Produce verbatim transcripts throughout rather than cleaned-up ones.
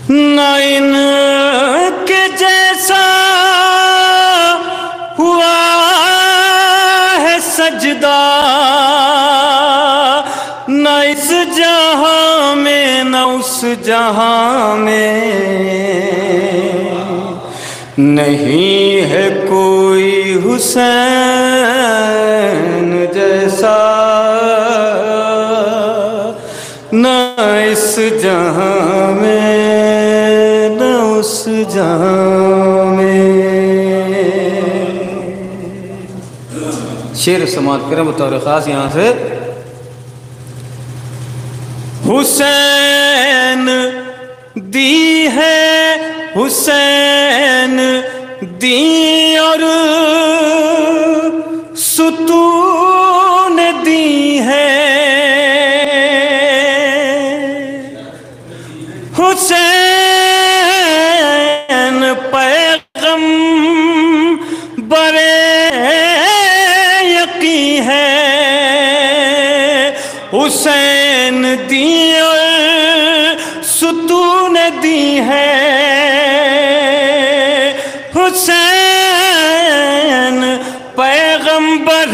نہ ان کے جیسا ہوا ہے سجدہ، نہ اس جہاں میں نہ اس جہاں میں، نہیں ہے کوئی حسین جیسا، نہ اس جہاں میں نہ اس جہاں میں۔ شعر سماعت کریں بطور خاص یہاں سے۔ حسین دی ہے حسین دی اور ستون دی ہے، حسین پیغمبر یقین ہے، حسین دی اور ستون دی ہے، حسین پیغمبر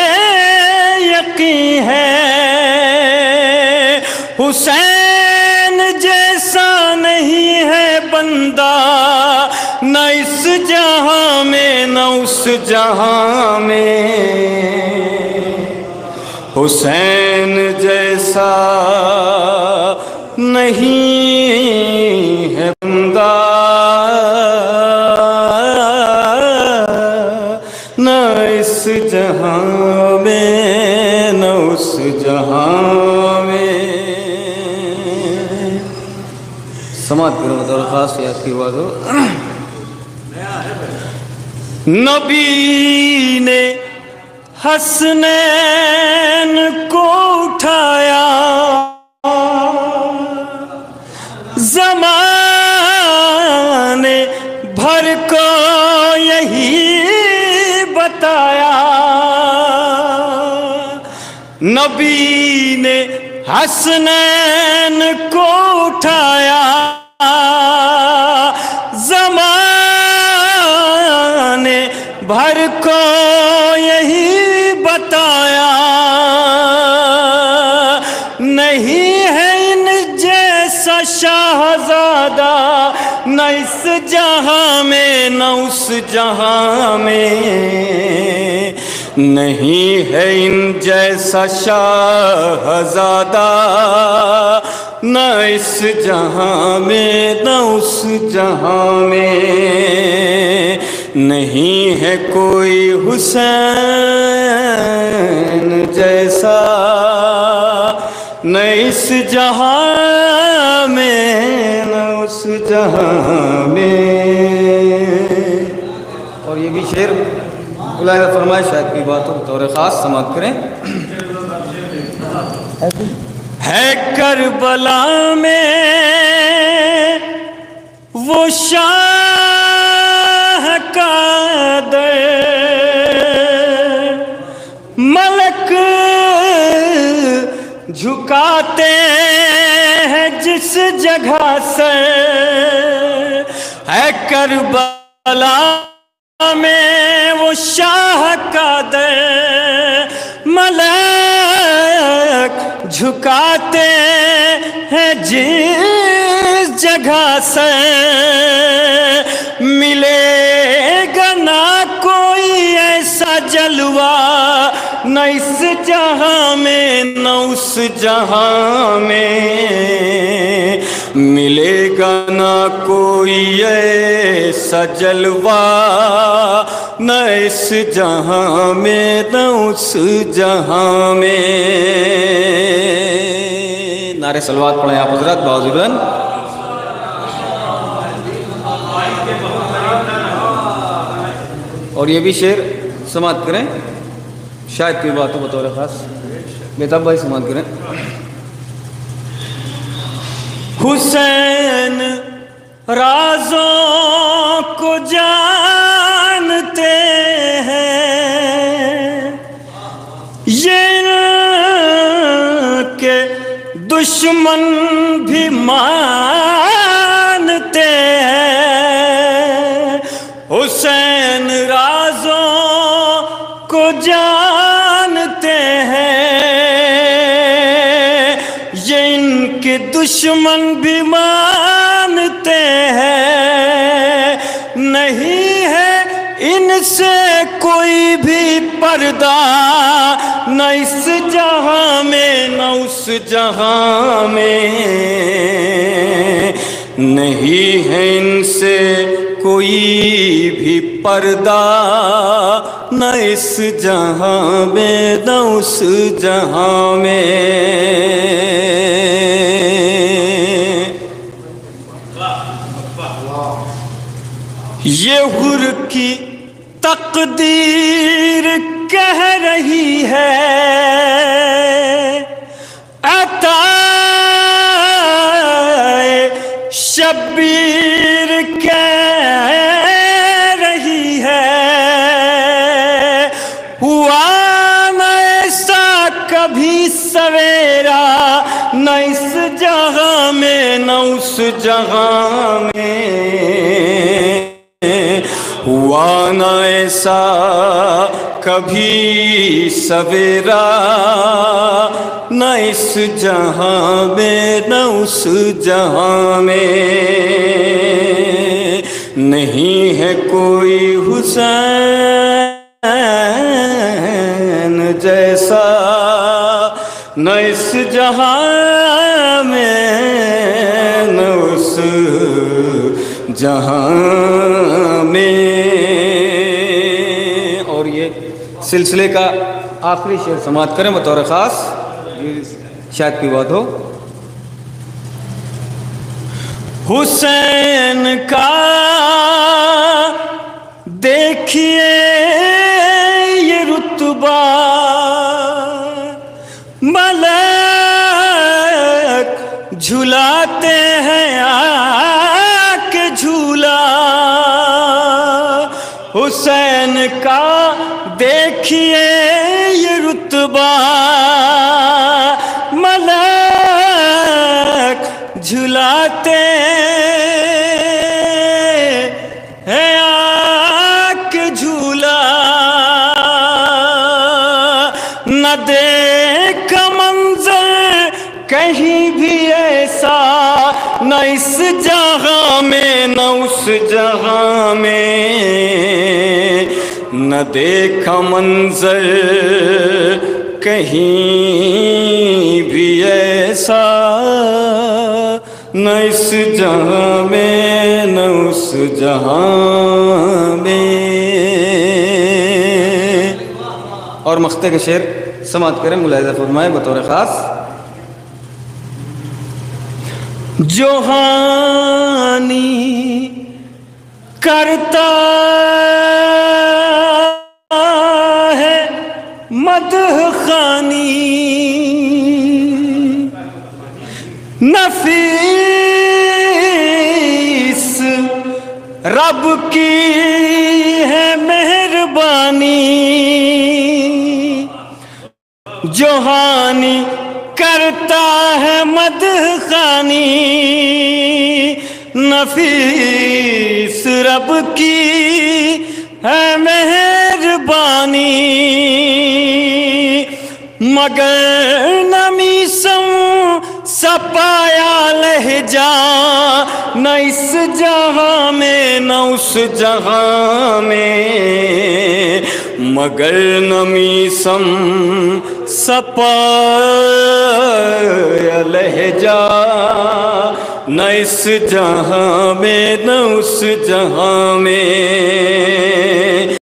یقین ہے، حسین جیسا نہیں ہے بندہ، نہ اس جہاں میں نہ اس جہاں میں، حسین جیسا نہیں ہے بندہ، نہ اس جہاں میں نہ اس جہاں میں۔ سماعت کرو بطور خاص یاد کی بات ہو۔ نبی نے حسنین کو اٹھایا، زمانے بھر کو یہی بتایا، نبی نے حسنین کو اٹھایا، زمانے بھر کو یہی بتایا، نہیں ہے ان جیسا شہزادہ، نہ اس جہاں میں نہ اس جہاں میں، نہیں ہے ان جیسا شہزادہ، نہ اس جہاں میں نہ اس جہاں میں، نہیں ہے کوئی حسین جیسا، نہ اس جہاں میں نہ اس جہاں میں۔ اور یہ بھی شعر بلائے فرمائے شاید کی بات ہو بطور خاص سماعت کریں۔ ہے کربلا میں وہ شاہ کا در، ملک جھکاتے ہیں جس جگہ سے، ہے کربلا میں وہ شاہ کا در، ملک جھکاتے ہیں جس جگہ سے، ملے گا نہ کوئی ایسا جلوہ، نہ اس جہاں میں نہ اس جہاں میں، ملے گا نہ کوئی ایسا جلوہ، نہ اس جہاں میں نہ اس جہاں میں۔ نعرہ صلوات پڑھیں آپ حضرات بحضورن۔ اور یہ بھی شعر سماعت کریں شاید کی بات ہو بطور خاص، بیتاب بھائی سماعت کریں۔ حسین رازوں کو جانتے ہیں، یہ کہ دشمن بھی مانتے دشمن بھی مانتے ہیں نہیں ہے ان سے کوئی بھی پردہ، نہ اس جہاں میں نہ اس جہاں میں، نہیں ہے ان سے کوئی بھی پردہ، نہ اس جہاں میں نہ اس جہاں میں۔ یہ حر کی تقدیر کہہ رہی ہے، عطائے شبیر کہہ رہی ہے، ہوا نہ ایسا کبھی سویرا، نہ اس جہاں میں نہ اس جہاں میں، ہوا نہ ایسا کبھی سویرا، نہ اس جہاں میں نہ اس جہاں میں، نہیں ہے کوئی حسین جیسا، نہ اس جہاں میں نہ اس جہاں میں۔ اور یہ سلسلے کا آخری شعر سماعت کریں بطور خاص، شاید کی بات ہو۔ حسین کا دیکھیے یہ رتبہ، ملک جھلاتے ہیں آ کے جھولا، حسین کا دیکھیے یہ رتبہ، ملک جھلاتے ہیں آ کے جھولا، نہ دیکھا منظر کہیں بھی ایسا، نہ اس جہاں میں نہ اس جہاں میں، نہ دیکھا منظر کہیں بھی ایسا، نہ اس جہاں میں نہ اس جہاں میں۔ اور مقطع کے شعر سماعت کریں، ملاحظہ فرمائیں بطور خاص۔ جو ہانی کرتا ہے مدح خوانی، نفیس رب کی ہے مہربانی، جو ہانی کرتا ہے مدح خوانی، نفیس رب کی ہے مہربانی، مگر نمیسم سپایا لہجہ، نہ اس جہاں میں نہ اس جہاں میں، مگر نمیسم سپایا لہجہ، نہ اس جہاں میں نہ اس جہاں میں۔